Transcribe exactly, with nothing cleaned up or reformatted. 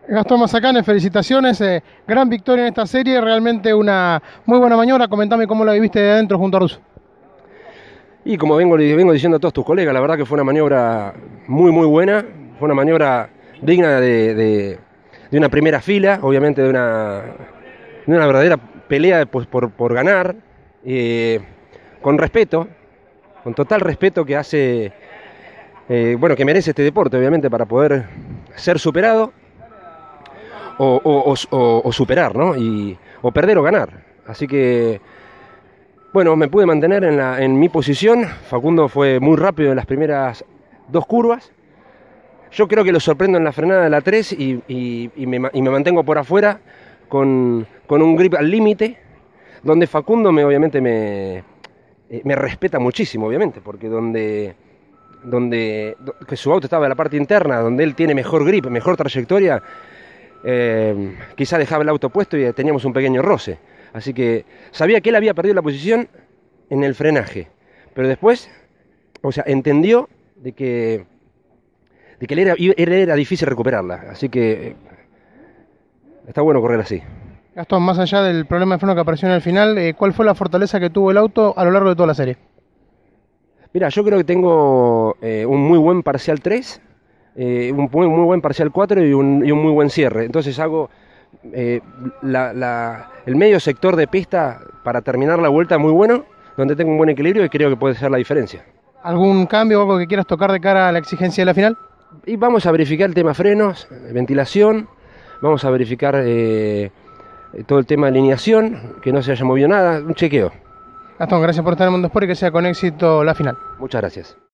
Gastón Mazacane, felicitaciones, eh, gran victoria en esta serie, realmente una muy buena maniobra. Comentame cómo la viviste de adentro junto a Russo. Y como vengo, vengo diciendo a todos tus colegas, la verdad que fue una maniobra muy muy buena, fue una maniobra digna de, de, de una primera fila, obviamente de una, de una verdadera pelea pues, por, por ganar, eh, con respeto, con total respeto que hace, eh, bueno, que merece este deporte, obviamente, para poder ser superado. O, o, o, o superar, ¿no? Y, o perder o ganar. Así que, bueno, me pude mantener en, la, en mi posición. Facundo fue muy rápido en las primeras dos curvas. Yo creo que lo sorprendo en la frenada de la tres y, y, y, me, y me mantengo por afuera con, con un grip al límite, donde Facundo me, obviamente me, me respeta muchísimo, obviamente, porque donde, donde que su auto estaba en la parte interna, donde él tiene mejor grip, mejor trayectoria, Eh, quizá dejaba el auto puesto y teníamos un pequeño roce. Así que sabía que él había perdido la posición en el frenaje, pero después, o sea, entendió de que, de que él era, era, era difícil recuperarla. Así que está bueno correr así. Gastón, más allá del problema de freno que apareció en el final, eh, ¿cuál fue la fortaleza que tuvo el auto a lo largo de toda la serie? Mira, yo creo que tengo eh, un muy buen parcial tres, Eh, un muy, muy buen parcial cuatro y un, y un muy buen cierre. Entonces hago eh, la, la, el medio sector de pista para terminar la vuelta muy bueno, donde tengo un buen equilibrio y creo que puede ser la diferencia. ¿Algún cambio o algo que quieras tocar de cara a la exigencia de la final? Y vamos a verificar el tema frenos, ventilación, vamos a verificar eh, todo el tema de alineación, que no se haya movido nada, un chequeo. Gastón, gracias por estar en Mundo Sport y que sea con éxito la final. Muchas gracias.